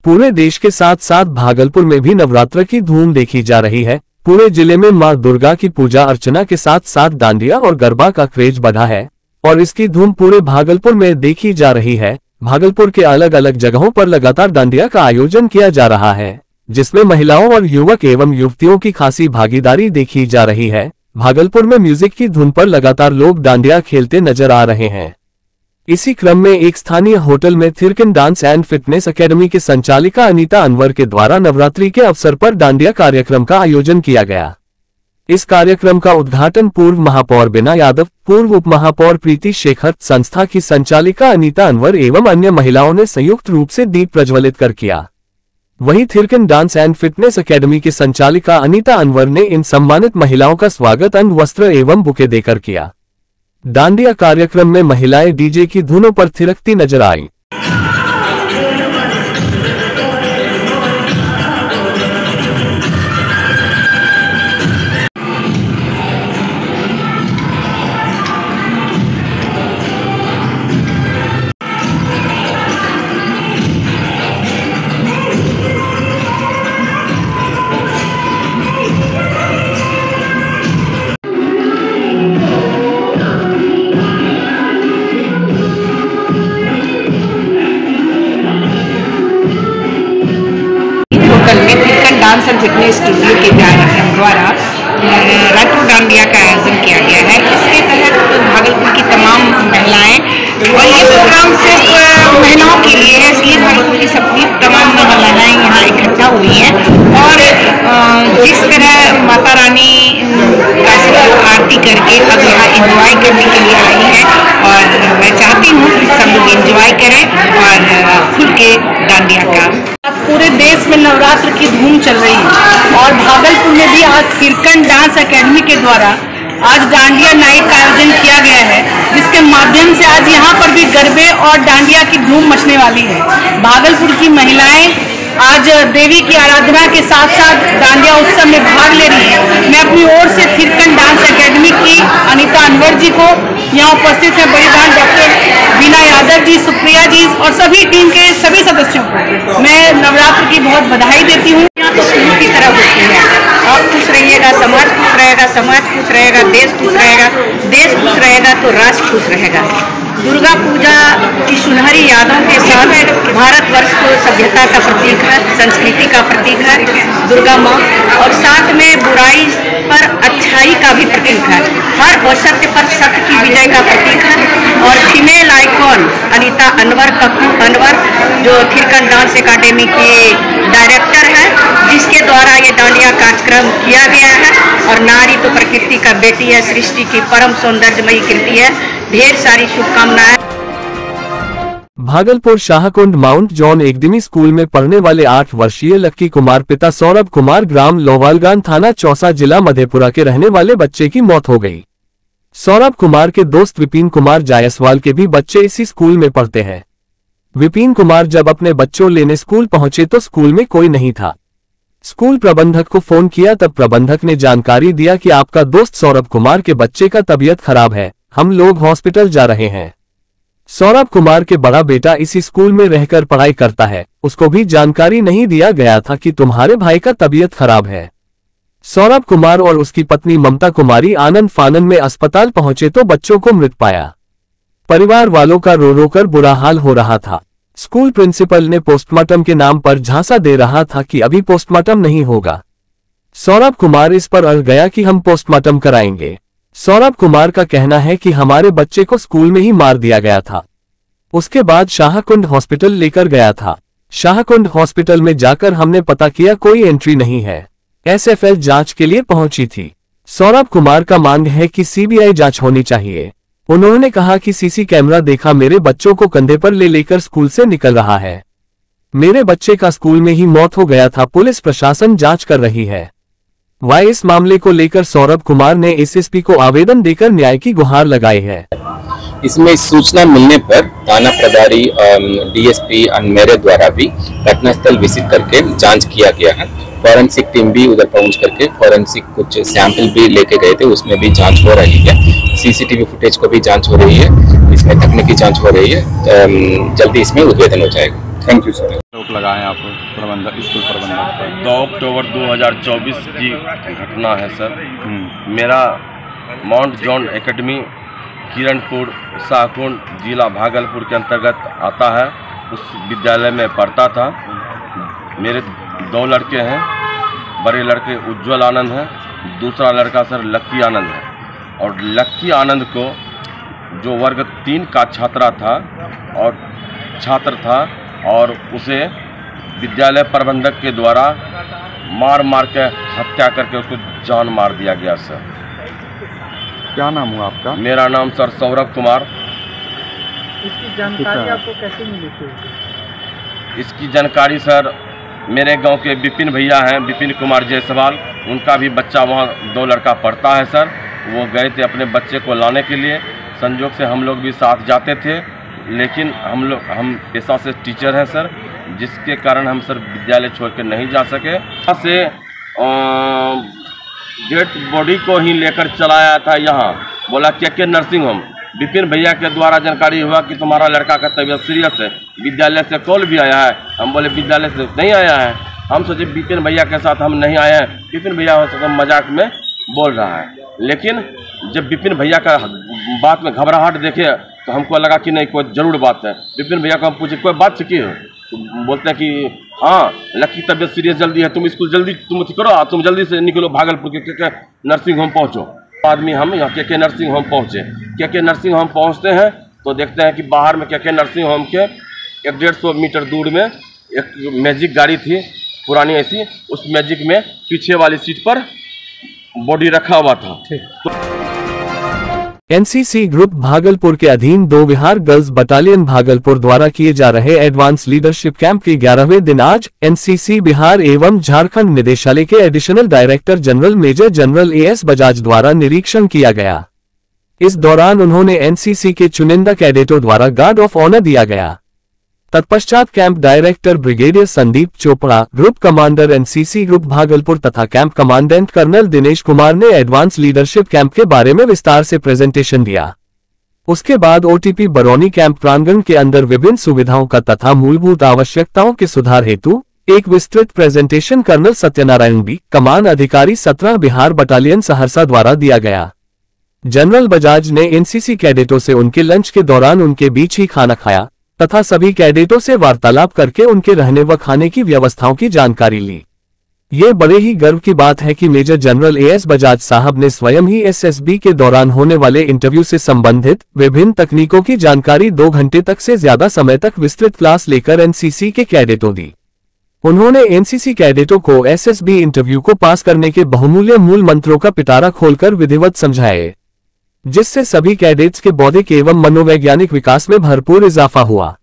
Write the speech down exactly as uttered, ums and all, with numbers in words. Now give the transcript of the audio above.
पूरे देश के साथ साथ भागलपुर में भी नवरात्र की धूम देखी जा रही है। पूरे जिले में मां दुर्गा की पूजा अर्चना के साथ साथ डांडिया और गरबा का क्रेज बढ़ा है और इसकी धूम पूरे भागलपुर में देखी जा रही है। भागलपुर के अलग अलग जगहों पर लगातार डांडिया का आयोजन किया जा रहा है, जिसमें महिलाओं और युवक एवं युवतियों की खासी भागीदारी देखी जा रही है। भागलपुर में म्यूजिक की धुन पर लगातार लोग डांडिया खेलते नजर आ रहे हैं। इसी क्रम में एक स्थानीय होटल में Thirkan dance and fitness academy के संचालिका अनीता अनवर के द्वारा नवरात्रि के अवसर पर डांडिया कार्यक्रम का आयोजन किया गया। इस कार्यक्रम का उद्घाटन पूर्व महापौर बीना यादव, पूर्व उप महापौर प्रीति शेखर, संस्था की संचालिका अनीता अनवर एवं अन्य महिलाओं ने संयुक्त रूप से दीप प्रज्वलित कर किया। वहीं Thirkan dance and fitness academy की संचालिका अनीता अनवर ने इन सम्मानित महिलाओं का स्वागत अंग वस्त्र एवं बुके देकर किया। डांडिया कार्यक्रम में महिलाएं डीजे की धुनों पर थिरकती नजर आईं। डांस एंड फिटनेस स्टूडियो के द्वारा रेट्रो डांडिया का आयोजन किया गया है। इसके तहत भागलपुर की तमाम महिलाएं, और ये प्रोग्राम सिर्फ महिलाओं के लिए है, इसलिए भागलपुर की सभी तमाम महिलाएं यहाँ इकट्ठा हुई हैं और जिस तरह माता रानी का आरती करके अब यहाँ एंजॉय करने के लिए आई है और मैं चाहती हूँ कि सब लोग एंजॉय करें और खुल के डांडिया का। पूरे देश में नवरात्र की धूम चल रही है और भागलपुर में भी आज थिरकन डांस एकेडमी के द्वारा आज डांडिया नाइट का आयोजन किया गया है, जिसके माध्यम से आज यहाँ पर भी गरबे और डांडिया की धूम मचने वाली है। भागलपुर की महिलाएं आज देवी की आराधना के साथ साथ डांडिया उत्सव में भाग ले रही है। मैं अपनी ओर से थिरकन डांस एकेडमी की अनीता अनवर जी को, यहाँ उपस्थित है बड़ी बहन डॉक्टर बीना यादव जी, सुप्रिया जी और सभी टीम के सभी सदस्यों को मैं नवरात्र की बहुत बधाई देती हूँ। यहाँ तो शुरू की तरह होती है, आप खुश रहिएगा, समाज खुश रहेगा, समाज खुश रहेगा, देश खुश रहेगा, देश खुश रहेगा तो राष्ट्र खुश रहेगा। दुर्गा पूजा की सुनहरी यादों के साथ भारतवर्ष को सभ्यता का प्रतीक है, संस्कृति का प्रतीक है दुर्गा माँ, और साथ में बुराई पर अच्छाई का भी प्रतीक है, हर असत्य पर सत्य की विजय का प्रतीक है। और फीमेल आइकॉन अनीता अनवर कक्कू अनवर जो थिरकन डांस एकेडमी की डायरेक्टर है, जिसके द्वारा ये डांडिया कार्यक्रम किया गया है। और नारी तो प्रकृति का बेटी है, सृष्टि की परम सौंदर्यमयी कृति है। ढेर सारी शुभकामनाएं। Bhagalpur Shahkund mount John academy school में पढ़ने वाले आठ वर्षीय लक्की कुमार पिता सौरभ कुमार ग्राम लोवालगान थाना चौसा जिला मधेपुरा के रहने वाले बच्चे की मौत हो गई। सौरभ कुमार के दोस्त विपिन कुमार जायसवाल के भी बच्चे इसी स्कूल में पढ़ते हैं। विपिन कुमार जब अपने बच्चों लेने स्कूल पहुंचे तो स्कूल में कोई नहीं था। स्कूल प्रबंधक को फोन किया, तब प्रबंधक ने जानकारी दिया कि आपका दोस्त सौरभ कुमार के बच्चे का तबीयत खराब है, हम लोग हॉस्पिटल जा रहे हैं। सौरभ कुमार के बड़ा बेटा इसी स्कूल में रहकर पढ़ाई करता है, उसको भी जानकारी नहीं दिया गया था कि तुम्हारे भाई का तबीयत खराब है। सौरभ कुमार और उसकी पत्नी ममता कुमारी आनंद फानन में अस्पताल पहुंचे तो बच्चों को मृत पाया। परिवार वालों का रो रो कर बुरा हाल हो रहा था। स्कूल प्रिंसिपल ने पोस्टमार्टम के नाम पर झांसा दे रहा था कि अभी पोस्टमार्टम नहीं होगा। सौरभ कुमार इस पर अड़ गया कि हम पोस्टमार्टम कराएंगे। सौरभ कुमार का कहना है कि हमारे बच्चे को स्कूल में ही मार दिया गया था। उसके बाद शाहकुंड हॉस्पिटल लेकर गया था। शाहकुंड हॉस्पिटल में जाकर हमने पता किया कोई एंट्री नहीं है। एसएफएल जांच के लिए पहुंची थी। सौरभ कुमार का मांग है कि सीबीआई जांच होनी चाहिए। उन्होंने कहा कि सीसी कैमरा देखा मेरे बच्चों को कंधे पर ले लेकर स्कूल से निकल रहा है। मेरे बच्चे का स्कूल में ही मौत हो गया था। पुलिस प्रशासन जांच कर रही है। वह इस मामले को लेकर सौरभ कुमार ने एसएसपी को आवेदन देकर न्याय की गुहार लगाई है। इसमें सूचना मिलने पर थाना प्रभारी डीएसपी और मेरे द्वारा भी घटनास्थल विजिट करके जांच किया गया है। फॉरेंसिक टीम भी उधर पहुंच करके फॉरेंसिक कुछ सैंपल भी लेके गए थे, उसमें भी जांच हो रही है। सीसीटीवी फुटेज को भी जांच हो रही है, इसमें तकनीकी जांच हो रही है। जल्दी इसमें उद्भेदन हो जाएगा। Thank you sir. रोक लगाए हैं आप प्रबंधक, स्कूल प्रबंधक पर। दो अक्टूबर दो हज़ार चौबीस की घटना है सर। मेरा mount John academy Kiranpur Shahkund जिला भागलपुर के अंतर्गत आता है। उस विद्यालय में पढ़ता था। मेरे दो लड़के हैं। बड़े लड़के उज्जवल आनंद हैं, दूसरा लड़का सर लक्की आनंद है। और लक्की आनंद को जो वर्ग तीन का छात्रा था और छात्र था और उसे विद्यालय प्रबंधक के द्वारा मार मार के हत्या करके उसको जान मार दिया गया सर। क्या नाम हुआ आपका? मेरा नाम सर सौरभ कुमार। इसकी जानकारी आपको कैसे मिली थी? इसकी जानकारी सर मेरे गांव के विपिन भैया हैं, विपिन कुमार जायसवाल। उनका भी बच्चा वहां दो लड़का पढ़ता है सर। वो गए थे अपने बच्चे को लाने के लिए। संयोग से हम लोग भी साथ जाते थे, लेकिन हम लोग हम पेशा से टीचर हैं सर, जिसके कारण हम सर विद्यालय छोड़ कर नहीं जा सके। यहाँ से डेड बॉडी को ही लेकर चलाया था यहाँ, बोला के के नर्सिंग होम। विपिन भैया के द्वारा जानकारी हुआ कि तुम्हारा लड़का का तबीयत सीरियस है, विद्यालय से कॉल भी आया है। हम बोले विद्यालय से नहीं आया है। हम सोचे विपिन भैया के साथ हम नहीं आए हैं, विपिन भैया हो सकता मजाक में बोल रहा है। लेकिन जब विपिन भैया का बात में घबराहट देखे तो हमको लगा कि नहीं कोई जरूर बात है। विपिन भैया को हम पूछे कोई बात की हो, तो बोलते हैं कि हाँ लक्की तबीयत सीरियस जल्दी है, तुम स्कूल जल्दी तुम करो, तुम जल्दी से निकलो भागलपुर के के, के नर्सिंग होम पहुँचो। आदमी हम यहाँ के के नर्सिंग होम पहुँचे। के के नर्सिंग होम पहुँचते हैं तो देखते हैं कि बाहर में के के नर्सिंग होम के एक डेढ़ सौ मीटर दूर में एक मैजिक गाड़ी थी पुरानी ऐसी, उस मैजिक में पीछे वाली सीट पर बॉडी रखा हुआ था। एनसीसी ग्रुप भागलपुर के अधीन दो विहार गर्ल्स बटालियन भागलपुर द्वारा किए जा रहे एडवांस लीडरशिप कैंप के ग्यारहवें दिन आज एनसीसी बिहार एवं झारखंड निदेशालय के additional director general major general A S Bajaj द्वारा निरीक्षण किया गया। इस दौरान उन्होंने एनसीसी के चुनिंदा कैडेटों द्वारा गार्ड ऑफ ऑनर दिया गया। तत्पश्चात camp director brigadier Sandeep Chopra, group commander NCC group Bhagalpur तथा camp commandant colonel Dinesh Kumar ने एडवांस लीडरशिप कैंप के बारे में विस्तार से प्रेजेंटेशन दिया। उसके बाद ओटीपी बरौनी कैंप प्रांगण के अंदर विभिन्न सुविधाओं का तथा मूलभूत आवश्यकताओं के सुधार हेतु एक विस्तृत प्रेजेंटेशन कर्नल सत्यनारायण बी, कमान अधिकारी सत्रह बिहार बटालियन सहरसा द्वारा दिया गया। जनरल बजाज ने एनसीसी कैडेटों से उनके लंच के दौरान उनके बीच ही खाना खाया तथा सभी कैडेटों से वार्तालाप करके उनके रहने व खाने की व्यवस्थाओं की जानकारी ली। ये बड़े ही गर्व की बात है कि major general A S Bajaj साहब ने स्वयं ही एसएसबी के दौरान होने वाले इंटरव्यू से संबंधित विभिन्न तकनीकों की जानकारी दो घंटे तक से ज्यादा समय तक विस्तृत क्लास लेकर एनसीसी के कैडेटों दी। उन्होंने एनसीसी कैडेटों को एसएसबी इंटरव्यू को पास करने के बहुमूल्य मूल मंत्रों का पिटारा खोलकर विधिवत समझाए, जिससे सभी कैडेट्स के बौद्धिक एवं मनोवैज्ञानिक विकास में भरपूर इजाफा हुआ।